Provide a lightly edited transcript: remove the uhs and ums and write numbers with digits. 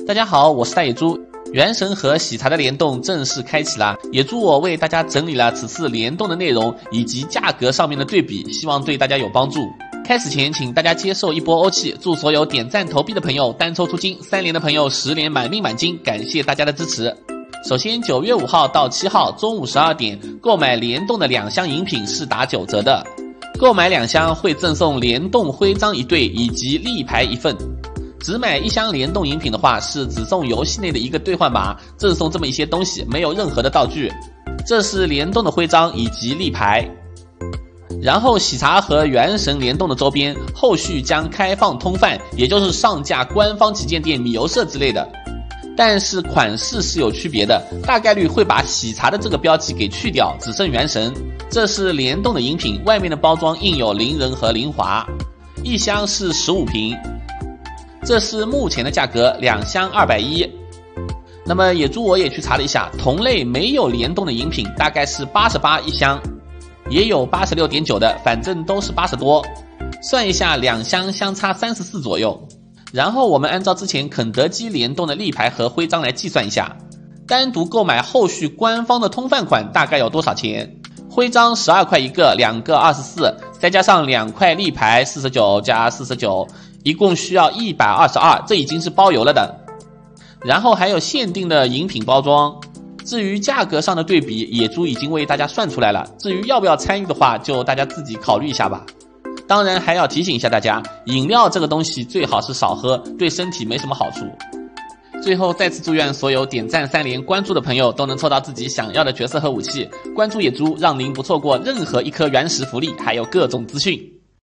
大家好，我是大野猪。原神和喜茶的联动正式开启啦！野猪我为大家整理了此次联动的内容以及价格上面的对比，希望对大家有帮助。开始前，请大家接受一波欧气，祝所有点赞投币的朋友单抽出金，3连的朋友10连满命满金，感谢大家的支持。首先9月5号到7号中午12点，购买联动的2箱饮品是打9折的，购买2箱会赠送联动徽章1对以及立牌1份。只买1箱联动饮品的话，是只送游戏内的一个兑换码，赠送这么一些东西，没有任何的道具。这是联动的徽章以及立牌。然后喜茶和原神联动的周边后续将开放通贩，也就是上架官方旗舰店米游社之类的，但是款式是有区别的，大概率会把喜茶的这个标记给去掉，只剩原神。这是联动的饮品，外面的包装印有灵人和灵华，1箱是15瓶。这是目前的价格，2箱210。那么野猪我也去查了一下，同类没有联动的饮品大概是88一箱，也有86.9的，反正都是80多。算一下，2箱相差34左右。然后我们按照之前肯德基联动的立牌和徽章来计算一下，单独购买后续官方的通贩款大概要多少钱？徽章12块一个，2个24，再加上2块立牌49加49，一共需要122，这已经是包邮了的。然后还有限定的饮品包装。至于价格上的对比，野猪已经为大家算出来了，至于要不要参与的话，就大家自己考虑一下吧。当然还要提醒一下大家，饮料这个东西最好是少喝，对身体没什么好处。最后再次祝愿所有点赞3连关注的朋友都能抽到自己想要的角色和武器。关注野猪，让您不错过任何一颗原石福利，还有各种资讯。